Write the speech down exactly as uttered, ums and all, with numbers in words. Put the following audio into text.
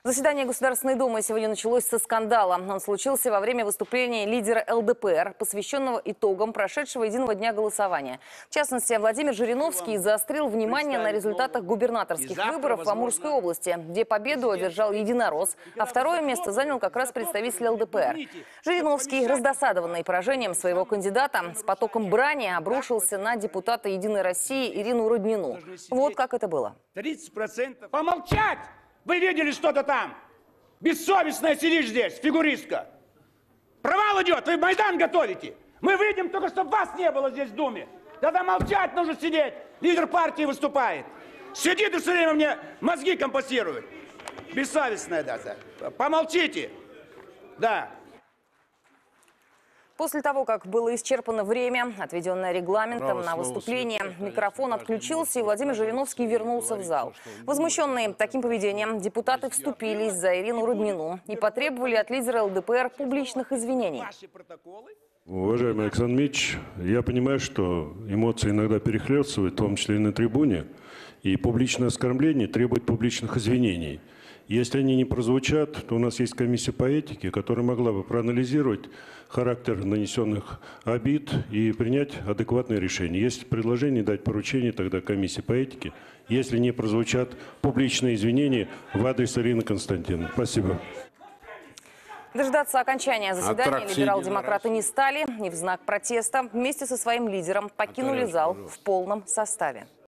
Заседание Государственной Думы сегодня началось со скандала. Он случился во время выступления лидера эл дэ пэ эр, посвященного итогам прошедшего единого дня голосования. В частности, Владимир Жириновский заострил внимание на результатах губернаторских выборов в Амурской области, где победу одержал единорос, а второе место занял как раз представитель эл дэ пэ эр. Жириновский, раздосадованный поражением своего кандидата, с потоком брани обрушился на депутата «Единой России» Ирину Руднину. Вот как это было. тридцать процентов. Помолчать! Вы видели что-то там? Бессовестная сидишь здесь, фигуристка. Провал идет, вы Майдан готовите. Мы выйдем, только чтобы вас не было здесь в Думе. Тогда молчать нужно сидеть. Лидер партии выступает. Сидит и все время мне мозги компостирует. Бессовестная, да. Помолчите. Да. После того, как было исчерпано время, отведенное регламентом на выступление, микрофон отключился, и Владимир Жириновский вернулся в зал. Возмущенные таким поведением, депутаты вступились за Ирину Руднину и потребовали от лидера эл дэ пэ эр публичных извинений. Уважаемый Александр Дмитриевич, я понимаю, что эмоции иногда перехлестывают, в том числе и на трибуне, и публичное оскорбление требует публичных извинений. Если они не прозвучат, то у нас есть комиссия по этике, которая могла бы проанализировать характер нанесенных обид и принять адекватное решение. Есть предложение дать поручение тогда комиссии по этике, если не прозвучат публичные извинения в адрес Ирины Константиновны. Спасибо. Дождаться окончания заседания либерал-демократы не стали и в знак протеста вместе со своим лидером покинули зал в полном составе.